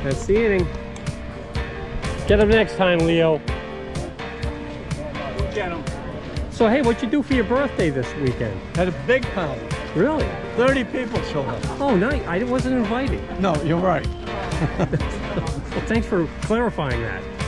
That's the inning. Get him next time, Leo. Get him. So, hey, what'd you do for your birthday this weekend? Had a big party. Really? 30 people showed up. Oh, nice. I wasn't invited. No, you're right. Well, thanks for clarifying that.